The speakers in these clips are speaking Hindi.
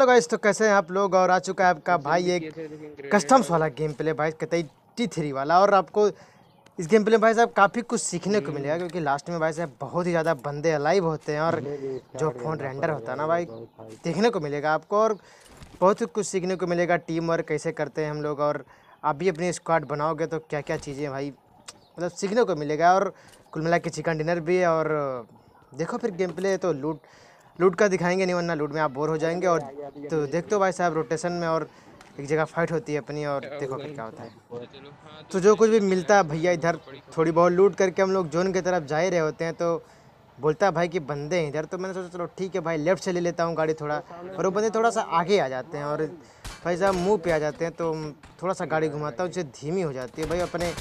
हेलो गाइस, तो कैसे हैं आप लोग। और आ चुका है आपका भाई एक कस्टम्स वाला गेम प्ले भाई कतई T3 वाला। और आपको इस गेम प्ले में भाई साहब काफ़ी कुछ सीखने को मिलेगा, क्योंकि लास्ट में भाई साहब बहुत ही ज़्यादा बंदे अलाइव होते हैं और जो फ़ोन रेंडर होता है ना भाई, देखने को मिलेगा आपको। और बहुत ही कुछ सीखने को मिलेगा, टीम वर्क कैसे करते हैं हम लोग। और आप भी अपनी स्क्वाड बनाओगे तो क्या क्या चीज़ें भाई मतलब सीखने को मिलेगा। और कुल मिला के चिकन डिनर भी है। और देखो फिर गेम प्ले तो लूट का दिखाएंगे नहीं, वरना लूट में आप बोर हो जाएंगे। और तो देखते हो भाई साहब रोटेशन में और एक जगह फाइट होती है अपनी, और देखो फिर क्या होता है। तो जो कुछ भी मिलता है भैया इधर थोड़ी बहुत लूट करके हम लोग जोन की तरफ जा ही रहे होते हैं, तो बोलता है भाई कि बंदे हैं इधर। तो मैंने सोचा चलो ठीक है भाई, लेफ्ट से ले लेता हूँ गाड़ी थोड़ा। और वो बंदे थोड़ा सा आगे आ जाते हैं और भाई साहब मुँह पे आ जाते हैं, तो थोड़ा सा गाड़ी घुमाता हूँ, उससे धीमी हो जाती है भाई। अपने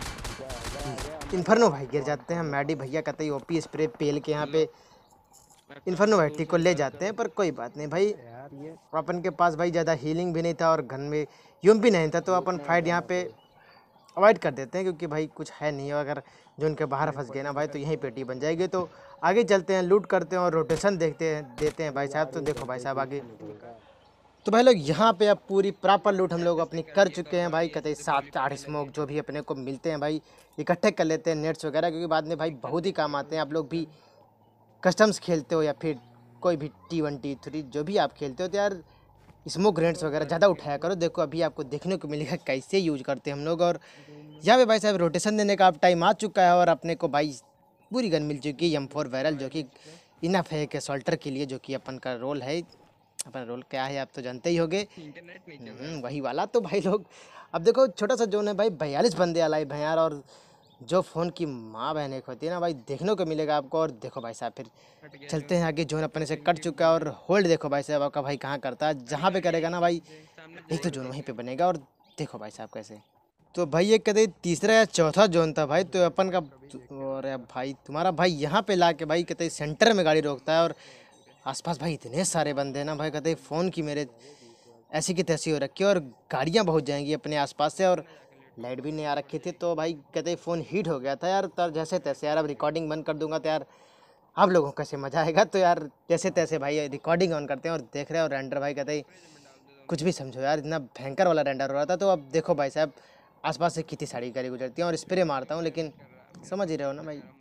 इन्फर्नो भाई गिर जाते हैं, मैडी भैया कतई ओपी स्प्रे पेल के यहाँ पे इन्फर्नो भाई को ले जाते हैं। पर कोई बात नहीं भाई, अपन के पास भाई ज़्यादा हीलिंग भी नहीं था और गन में यूम भी नहीं था, तो अपन फाइट यहाँ पे अवॉइड कर देते हैं, क्योंकि भाई कुछ है नहीं। अगर जो उनके बाहर फंस गए ना भाई, तो यहीं पेटी बन जाएगी। तो आगे चलते हैं, लूट करते हैं और रोटेशन देते हैं भाई साहब। तो देखो भाई साहब आगे तो भाई लोग यहाँ पे अब पूरी प्रॉपर लूट हम लोग अपनी कर चुके हैं भाई। कतई 7-8 स्मोक जो भी अपने को मिलते हैं भाई इकट्ठे कर लेते हैं, नेट्स वगैरह, क्योंकि बाद में भाई बहुत ही काम आते हैं। आप लोग भी कस्टम्स खेलते हो या फिर कोई भी T1 T3 जो भी आप खेलते हो, तो यार स्मोक ग्रेनेड्स वगैरह ज़्यादा उठाया करो। देखो अभी आपको देखने को मिलेगा कैसे यूज करते हैं हम लोग। और यहाँ पे भाई साहब रोटेशन देने का अब टाइम आ चुका है, और अपने को भाई पूरी गन मिल चुकी है M4 वायरल, जो कि इनफ है कि सॉल्टर के लिए, जो कि अपन का रोल है। अपना रोल क्या है आप तो जानते ही होंगे, वही वाला। तो भाई लोग अब देखो छोटा सा जोन है भाई, 42 बंदे अलाइव हैं यार। और जो फ़ोन की माँ बहन एक होती है ना भाई, देखने को मिलेगा आपको। और देखो भाई साहब फिर चलते हैं आगे, जोन अपने से कट चुका है। और होल्ड देखो भाई साहब आपका भाई कहाँ करता है, जहाँ पे करेगा ना भाई एक तो जोन वहीं पे बनेगा। और देखो भाई साहब कैसे, तो भाई ये कदे तीसरा या चौथा जोन था भाई, तो अपन का। और भाई तुम्हारा भाई यहाँ पे ला के भाई कहते सेंटर में गाड़ी रोकता है, और आसपास भाई इतने सारे बंदे हैं ना भाई, कहते फ़ोन की मेरे ऐसी की तैसी हो रखी है। और गाड़ियाँ बहुत जाएंगी अपने आसपास से, और लाइट भी नहीं आ रखी थी, तो भाई कहते फ़ोन हीट हो गया था यार। तो जैसे तैसे यार अब रिकॉर्डिंग बंद कर दूंगा तो यार आप लोगों को कैसे मज़ा आएगा। तो यार जैसे तैसे भाई रिकॉर्डिंग ऑन करते हैं और देख रहे हो। और रेंडर भाई कहते कुछ भी समझो यार, इतना भयंकर वाला रेंडर हो रहा था। तो अब देखो भाई साहब आसपास से कितनी सारी गाड़ी गुजरती हैं, और स्प्रे मारता हूँ, लेकिन समझ ही रहे हो ना भाई।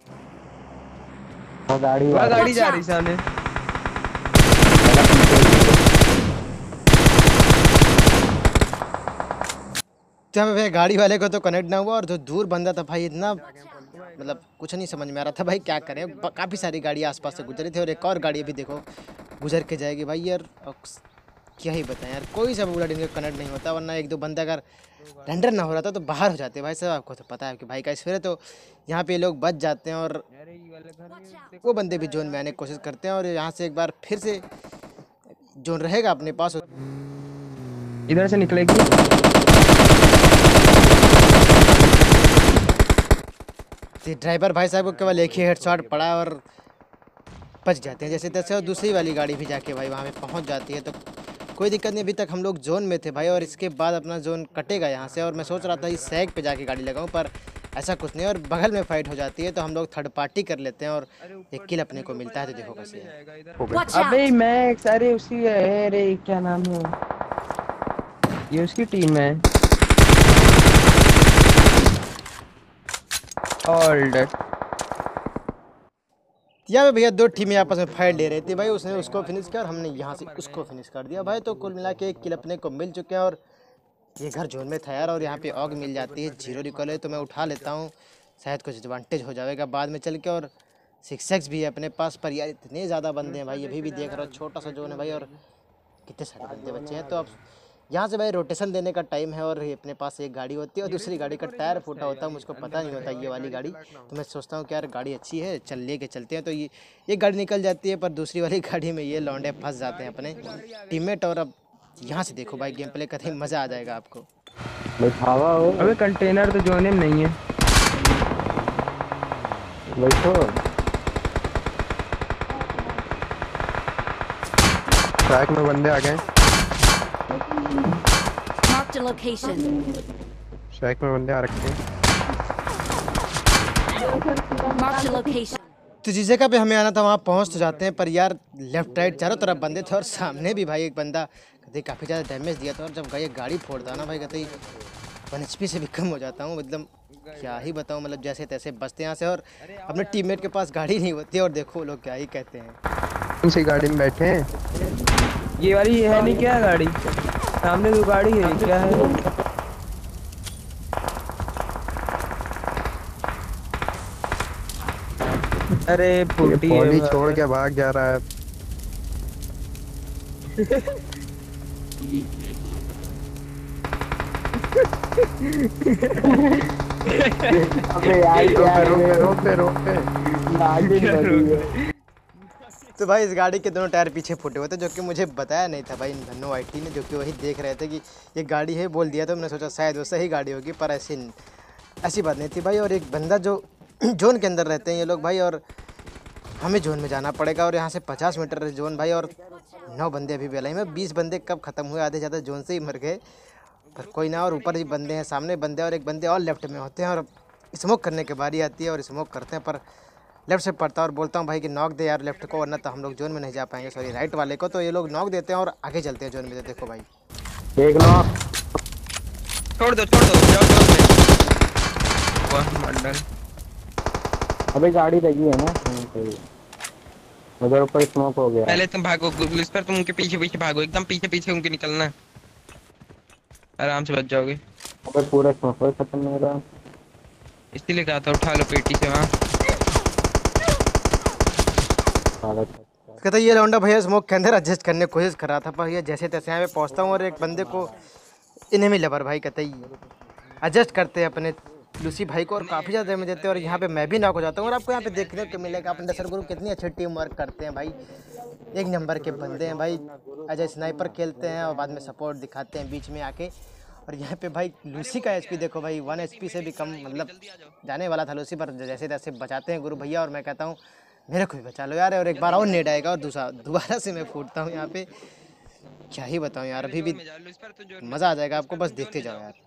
गाड़ी जा रही सामने। तो यहाँ पे गाड़ी वाले को तो कनेक्ट ना हुआ, और जो दूर बंदा था भाई इतना मतलब कुछ नहीं समझ में आ रहा था भाई क्या करें। काफ़ी सारी गाड़ी आसपास से गुजरी थी, और एक और गाड़ी भी देखो गुजर के जाएगी भाई यार। क्या ही बताएं यार, कोई सा बुलेट इनका कनेक्ट नहीं होता, वरना एक दो बंदा अगर रेंडर ना हो रहा था तो बाहर हो जाते भाई साहब। आपको तो पता है कि भाई का स्फेयर है, तो यहाँ पे लोग बच जाते हैं। और वो बंदे भी जोन में आने की कोशिश करते हैं, और यहाँ से एक बार फिर से जोन रहेगा अपने पास। इधर से निकलेगी। ड्राइवर भाई साहब को केवल एक ही हेडशॉट पड़ा और बच जाते हैं जैसे तैसे। और दूसरी वाली गाड़ी भी जाके भाई वहाँ पे पहुँच जाती है, तो कोई दिक्कत नहीं। अभी तक हम लोग जोन में थे भाई, और इसके बाद अपना जोन कटेगा यहाँ से। और मैं सोच रहा था इस सैग पे जाके गाड़ी लगाऊं, पर ऐसा कुछ नहीं। और बगल में फाइट हो जाती है, तो हम लोग थर्ड पार्टी कर लेते हैं और एक किल अपने को मिलता है। तो देखो कैसे है। अबे मैं सारे उसी है। अरे क्या नाम है, ये उसकी टीम है। ऑल डेट यहाँ पे भैया दो टीमें आपस में फाइट ले रही थी भाई, उसने उसको फिनिश किया और हमने यहाँ से उसको फिनिश कर दिया भाई। तो कुल मिला के एक किल अपने को मिल चुके हैं। और ये घर जोन में था यार, और यहाँ पे ऑग मिल जाती है, 0 रिकॉल है, तो मैं उठा लेता हूँ, शायद कुछ एडवांटेज हो जाएगा बाद में चल के। और 6x भी है अपने पास, पर यार इतने ज़्यादा बंदे हैं भाई। अभी भी देख रहा हूँ छोटा सा जोन है भाई, और कितने सारे बंदे बच्चे हैं। तो अब यहाँ से भाई रोटेशन देने का टाइम है, और अपने पास एक गाड़ी होती है और दूसरी गाड़ी का टायर फूटा होता है। मुझको पता नहीं होता ये वाली गाड़ी, तो मैं सोचता हूँ कि यार गाड़ी अच्छी है, चल ले के चलते हैं। तो ये एक गाड़ी निकल जाती है, पर दूसरी वाली गाड़ी में ये लौंडे फंस जाते हैं अपने टीममेट। और अब यहाँ से देखो भाई गेम प्ले कतई मज़ा आ जाएगा आपको। अबे कंटेनर तो जोन में नहीं है। ट्रैक में बंदे आ गए। Marked a location. ट्रैक में बंदे आ रखे हैं। Marked a location. तो जिस जगह पे हमें आना था वहाँ पहुँच तो जाते हैं, पर यार लेफ्ट राइट चारों तरफ बंदे थे और सामने भी भाई एक बंदा कहते काफ़ी ज़्यादा डैमेज दिया था। और जब ये गाड़ी फोड़ता ना भाई कहते 1 HP से भी कम हो जाता हूँ, मतलब क्या ही बताऊँ, मतलब जैसे तैसे बचते यहाँ से। और अपने टीममेट के पास गाड़ी नहीं होती और देखो लोग क्या ही कहते हैं। कौन सी गाड़ी में बैठे हैं? ये वाली है नहीं क्या गाड़ी? सामने जो गाड़ी है क्या है? अरे फूटी पॉली छोड़ के भाग जा रहा है। अबे यार रोक पे। तो भाई इस गाड़ी के दोनों टायर पीछे फूटे हुए थे, जो कि मुझे बताया नहीं था भाई इन्फर्नो आईटी ने, जो कि वही देख रहे थे कि ये गाड़ी है, बोल दिया। तो मैंने सोचा शायद वो सही गाड़ी होगी, पर ऐसी बात नहीं थी भाई। और एक बंदा जो जोन के अंदर रहते हैं ये लोग भाई, और हमें जोन में जाना पड़ेगा। और यहाँ से 50 मीटर है जोन भाई, और 9 बंदे अभी बेलाई में। 20 बंदे कब ख़त्म हुए, आधे ज़्यादा जोन से ही मर गए, पर कोई ना। और ऊपर ही बंदे हैं, सामने बंदे और एक बंदे और लेफ्ट में होते हैं। और स्मोक करने की बारी आती है और स्मोक करते हैं, पर लेफ्ट से पड़ता है और बोलता हूँ भाई कि नॉक दे यार लेफ्ट को, वरना तो हम लोग जोन में नहीं जा पाएंगे, सॉरी राइट वाले को। तो ये लोग नॉक देते हैं और आगे चलते हैं जोन में। देखो भाई देख लो, छोड़ दो जाओ वाह मंडल। अबे गाड़ी लगी है ना उधर, ऊपर स्मोक हो गया। पहले तुम भागो पुलिस पर, तुम उनके पीछे भागो, एकदम पीछे उनके निकलना है, आराम से बच जाओगे। अबे पूरा स्मोक खत्म हो रहा, इसीलिए कहा था उठा लो पेटी से। वहाँ कहता ये लौंडा भैया स्मोक के अंदर एडजस्ट करने की कोशिश कर रहा था, पर ये जैसे तैसे यहाँ पे पहुँचता हूँ और एक बंदे को इन्हें भी लबर भाई कहते ही एडजस्ट करते हैं अपने लूसी भाई को, और काफ़ी ज़्यादा डैमेज देते हैं। और यहाँ पे मैं भी नॉक हो जाता हूँ। और आपको यहाँ पे देखने को मिलेगा अपने दशर ग्रुप कितनी अच्छी टीम वर्क करते हैं भाई, 1 नंबर के बंदे हैं भाई। अजय स्नाइपर खेलते हैं और बाद में सपोर्ट दिखाते हैं बीच में आके। और यहाँ पे भाई लूसी का HP देखो भाई, 1 HP से भी कम, मतलब जाने वाला था लूसी, पर जैसे तैसे बचाते हैं गुरु भैया। और मैं कहता हूँ मेरे को भी बचा लो यार, और एक बार और नेट आएगा और दोबारा से मैं फूटता हूँ यहाँ पे। क्या ही बताऊँ यार, अभी भी मज़ा आ जाएगा आपको, बस देखते जाओ यार।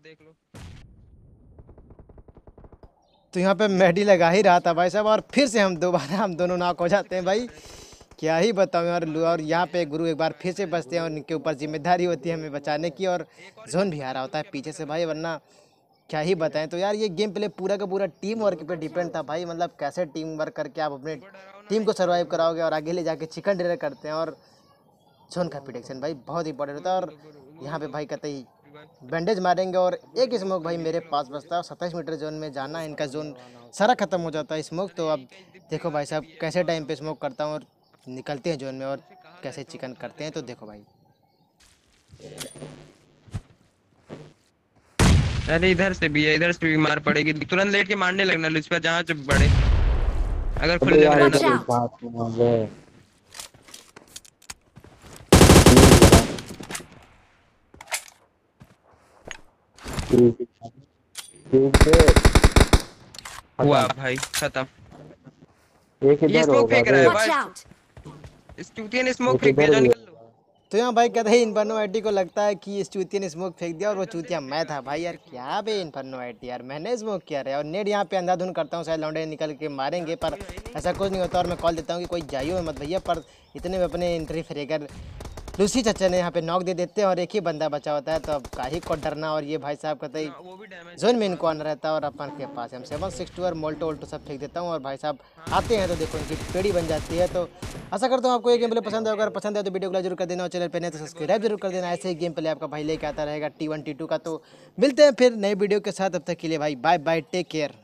तो यहाँ पे मेडी लगा ही रहा था भाई साहब, और फिर से हम दोनों नॉक हो जाते हैं भाई। क्या ही बताऊँ यार। और यहाँ पे गुरु एक बार फिर से बचते हैं और इनके ऊपर जिम्मेदारी होती है हमें बचाने की, और जोन भी आ रहा होता है पीछे से भाई, वरना क्या ही बताएं। तो यार ये गेम प्ले पूरा का पूरा टीम वर्क पे डिपेंड था भाई, मतलब कैसे टीम वर्क करके आप अपने टीम को सर्वाइव कराओगे और आगे ले जाके चिकन डिनर करते हैं। और जोन का प्रोटेक्शन भाई बहुत इंपॉर्टेंट होता है। और यहाँ पे भाई कहते ही बैंडेज मारेंगे और एक स्मोक भाई मेरे पास बचता है, 27 मीटर जोन में जाना है, इनका जोन सारा ख़त्म हो जाता है स्मोक। तो अब देखो भाई साहब कैसे टाइम पे स्मोक करता हूँ और निकलते हैं जोन में और कैसे चिकन करते हैं। तो देखो भाई, अरे इधर से भी है, इधर से भी मार पड़ेगी, तुरंत लेट के मारने लगना लुच पर जहाँ जब बड़े, अगर खुल यार जाए Watch तो। out! बात नहीं है। हुआ भाई खत्म। एक ये इधर स्मोक होगा फेंक रहा है Watch भाई, out! इस चूतिया ने स्मोक एक फेंक दिया, इधर जाओ भी निकल लो। तो यहाँ भाई कहते हैं इन्फर्नो आईटी को लगता है कि इस चूतिया ने स्मोक फेंक दिया और वो चूतिया मैं था भाई। यार क्या बे इन्फर्नो आईटी यार, मैंने स्मोक किया रहा है। और नेट यहाँ पे अंधाधुन करता हूँ, शायद लौंडे निकल के मारेंगे, पर ऐसा कुछ नहीं होता। और मैं कॉल देता हूँ कि कोई जाइयो मत भैया, पर इतने में अपने एंट्री फ्रेगर लूसी चाचा ने यहाँ पे नॉक दे देते हैं और एक ही बंदा बचा होता है। तो अब काहे को डरना। और ये भाई साहब कहते हैं वो भी डैमेज जोन में इनको आना रहता है और अपन के पास हम 762 और मोल्टो वोल्टो सब फेंक देता हूँ। और भाई साहब आते हैं तो देखो इनकी पेड़ी बन जाती है। तो आशा करता हूँ आपको ये गेम प्ले पसंद है, अगर पसंद है तो वीडियो को लाइक जरूर कर देना और चैनल पर नहीं तो सब्सक्राइब जरूर कर देना। ऐसे ही गेम प्ले आपका भाई लेके आता रहेगा T1 T2 का। तो मिलते हैं फिर नई वीडियो के साथ, अब तक के लिए भाई बाय बाय, टेक केयर।